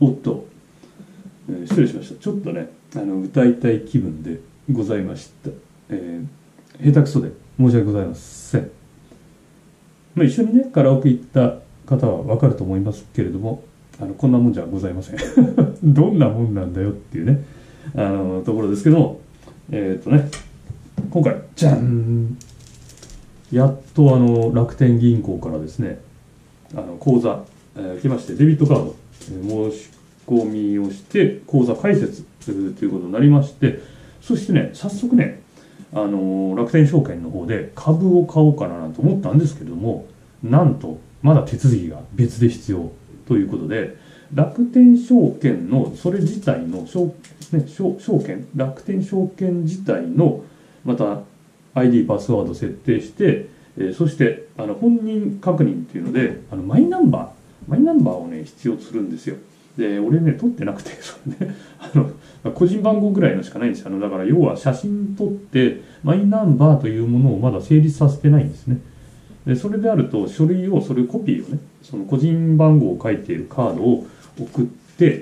おっと、失礼しました。ちょっとね、歌いたい気分でございました。下手くそで申し訳ございません。一緒にね、カラオケ行った方はわかると思いますけれども、こんなもんじゃございません。どんなもんなんだよっていうね、ところですけども、今回、じゃん、やっと楽天銀行からですね、口座、来まして、デビットカード、申し込みをして、口座開設するということになりまして、そしてね、早速ね、楽天証券の方で株を買おうかなと思ったんですけども、なんと、まだ手続きが別で必要ということで、楽天証券の、それ自体の、楽天証券自体の、また ID パスワード設定して、そして本人確認っていうのでマイナンバーをね必要とするんですよ。で俺ね取ってなくて、それね個人番号ぐらいのしかないんですよ。だから要は写真撮ってマイナンバーというものをまだ成立させてないんですね。でそれであると書類を、それコピーをね、その個人番号を書いているカードを送って、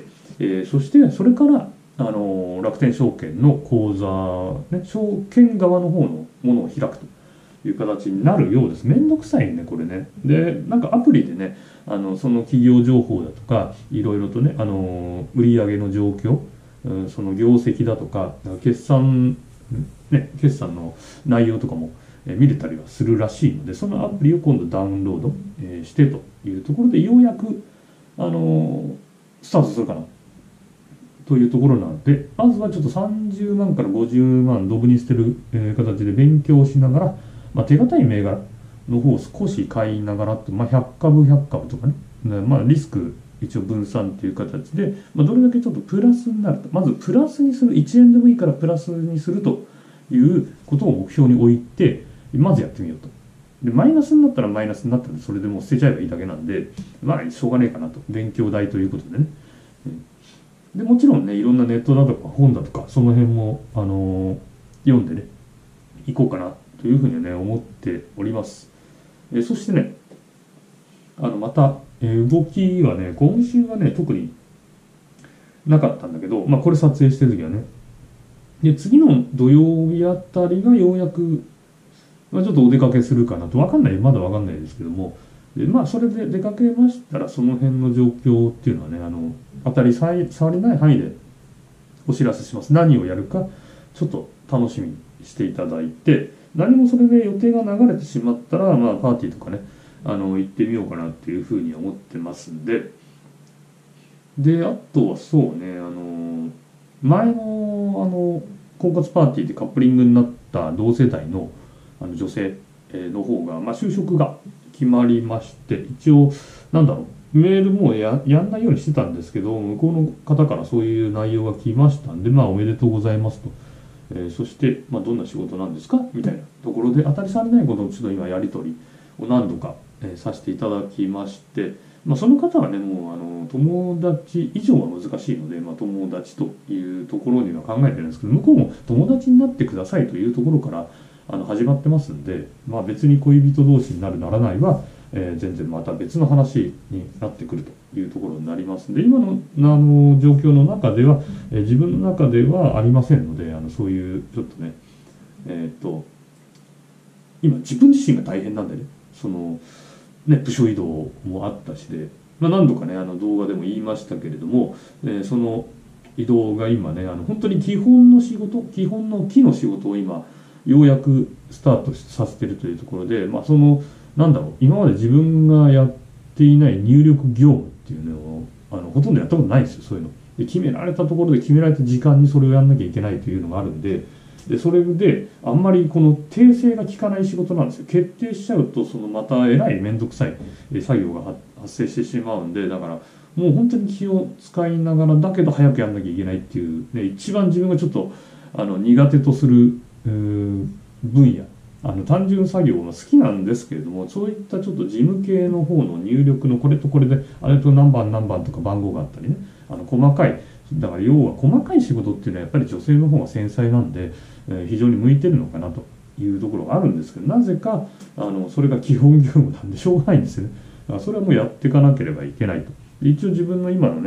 そしてそれから楽天証券の口座、ね、証券側の方のものを開くという形になるようです。めんどくさいね、これね。で、なんかアプリでね、その企業情報だとか、いろいろとね、売上の状況、その業績だとか、決算の内容とかも見れたりはするらしいので、そのアプリを今度ダウンロードしてというところで、ようやく、スタートするかなというところなので、まずはちょっと30万から50万ドブに捨てる形で勉強しながら、手堅い銘柄の方を少し買いながらと、100株100株とかね、リスク一応分散という形で、どれだけちょっとプラスになると、まずプラスにする、1円でもいいからプラスにするということを目標に置いて、まずやってみようと。でマイナスになったらマイナスになったらそれでもう捨てちゃえばいいだけなんで、しょうがねえかなと。勉強代ということでね。でもちろんね、いろんなネットだとか本だとかその辺も読んでね行こうかなというふうにはね思っております。そしてね、また、動きはね今週はね特になかったんだけど、これ撮影してる時はね、で次の土曜日あたりがようやく、ちょっとお出かけするかなと。まだわかんないですけども、でそれで出かけましたらその辺の状況っていうのはね、当たり障りない範囲でお知らせします。何をやるかちょっと楽しみにしていただいて、何もそれで予定が流れてしまったら、パーティーとかね行ってみようかなっていうふうに思ってますんで。であとはそうね、前の婚活パーティーでカップリングになった同世代の女性の方が、就職が決まりまして、一応メールもやんないようにしてたんですけど、向こうの方からそういう内容が来ましたんで、おめでとうございますと、そして、どんな仕事なんですかみたいなところで当たり障りないことをちょっと今やり取りを何度か、させていただきまして、その方はねもう友達以上は難しいので、友達というところには考えてるんですけど、向こうも友達になってくださいというところから始まってますんで、別に恋人同士になるならないは、全然また別の話になってくるというところになりますんで、今の状況の中では、自分の中ではありませんので、そういうちょっとね今自分自身が大変なんでね、部署移動もあったしで、何度かね動画でも言いましたけれども、その移動が今ね本当に基本の木の仕事を今ようやくスタートさせてるというところで、今まで自分がやっていない入力業務っていうのをほとんどやったことないんですよ。そういうので決められたところで決められた時間にそれをやんなきゃいけないというのがあるんで、それであんまりこの訂正が効かない仕事なんですよ。決定しちゃうとまたえらい面倒くさい作業が発生してしまうんで、だからもう本当に気を使いながらだけど早くやんなきゃいけないっていう、一番自分がちょっと苦手とする分野、単純作業は好きなんですけれども、そういったちょっと事務系の方の入力のこれとこれであれと何番とか番号があったりね、細かい、だから要は細かい仕事っていうのはやっぱり女性の方が繊細なんで、非常に向いてるのかなというところがあるんですけど、なぜかそれが基本業務なんでしょうがないんですよね。だからそれはもうやっていかなければいけないと。で一応自分の今のね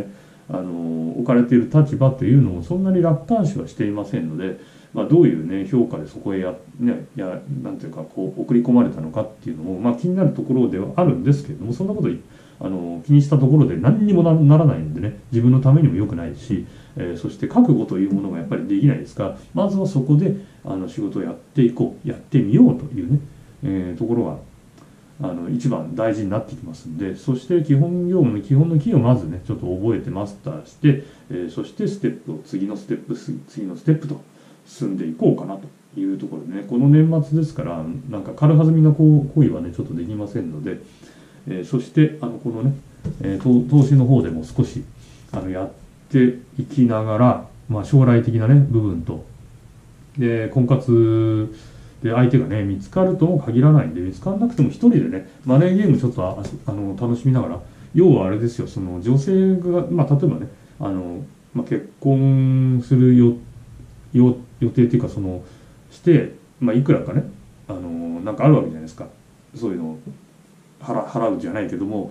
置かれている立場というのをそんなに楽観視はしていませんので、どういうね評価でそこへなんていうかこう送り込まれたのかっていうのも、気になるところではあるんですけれども、そんなこと気にしたところで何にもならないんでね、自分のためにも良くないし、そして覚悟というものがやっぱりできないですから、まずはそこで仕事をやっていこう、やってみようというね、ところが一番大事になってきますんで、そして基本業務の基本のキーをまずねちょっと覚えてマスターして、そしてステップを次のステップと進んでいこうかなというところでね、この年末ですからなんか軽はずみな行為はねちょっとできませんので、そしてこのね、投資の方でも少しやっていきながら、将来的なね部分とで婚活で相手がね見つかるとも限らないんで、見つからなくても一人でねマネーゲームちょっと楽しみながら、要はあれですよ、その女性が、例えばね結婚する予定っていうか、して、いくらかねなんかあるわけじゃないですか、そういうのを払うじゃないけども、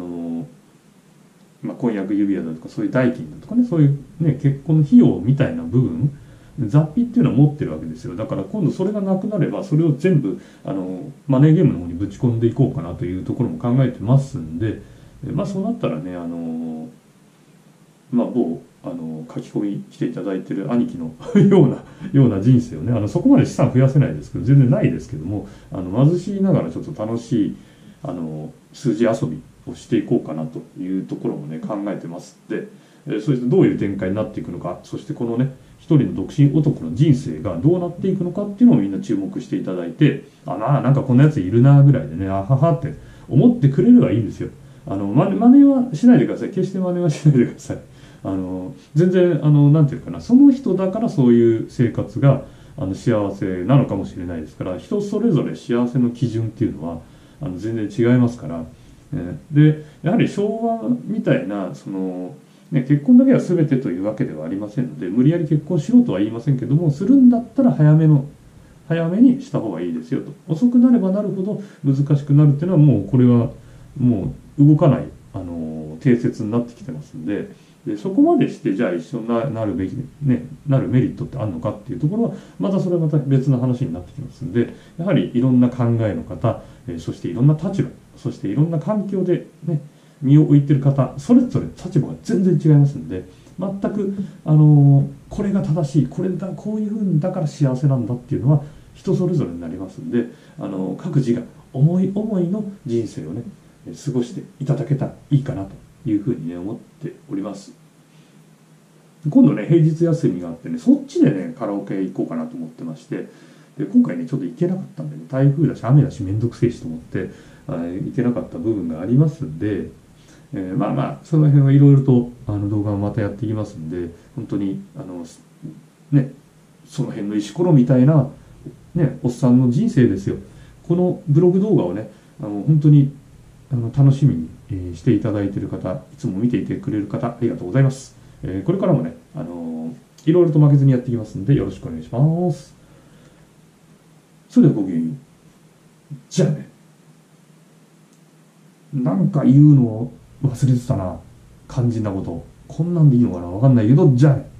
婚約指輪だとかそういう代金だとかね、そういうね結婚費用みたいな部分、雑費っていうのは持ってるわけですよ。だから今度それがなくなれば、それを全部マネーゲームの方にぶち込んでいこうかなというところも考えてますんで、そうなったらね某書き込みしていただいてる兄貴のような人生をね、そこまで資産増やせないですけど、全然ないですけども、貧しいながらちょっと楽しい数字遊びをしていこうかなというところもね考えてますんで、そしてどういう展開になっていくのか、そしてこのね一人の独身男の人生がどうなっていくのかっていうのをみんな注目していただいて、なんかこんなやついるなぐらいでね、あははって思ってくれればいいんですよ。真似はしないでください。決して真似はしないでください。全然なんていうかな、その人だからそういう生活が幸せなのかもしれないですから、人それぞれ幸せの基準っていうのは全然違いますから、でやはり昭和みたいな結婚だけは全てというわけではありませんので、無理やり結婚しろとは言いませんけども、するんだったら早めにした方がいいですよと。遅くなればなるほど難しくなるっていうのは、もうこれはもう動かない定説になってきてますんで、そこまでしてじゃあ一緒になるべきね、なるメリットってあるのかっていうところはそれはまた別の話になってきますんで、やはりいろんな考えの方、そしていろんな立場、そしていろんな環境でね身を置いてる方、それぞれ立場が全然違いますんで、全くこれが正しい、こういうふうにだから幸せなんだっていうのは人それぞれになりますんで、各自が思い思いの人生をね過ごしていただけたらいいかなというふうにね思っております。今度ね平日休みがあってね、そっちでねカラオケ行こうかなと思ってまして、で今回ねちょっと行けなかったんでね、台風だし雨だしめんどくせえしと思って行けなかった部分がありますんで、その辺はいろいろと動画をまたやっていきますんで、本当にその辺の石ころみたいなおっさんの人生ですよ。このブログ動画をね本当に楽しみにしていただいている方、いつも見ていてくれる方、ありがとうございます。これからもねいろいろと負けずにやっていきますんで、よろしくお願いします。それではごきげんよう。じゃあね。なんか言うのを忘れてたな、肝心なこと。こんなんでいいのかな、わかんないけど、じゃあね。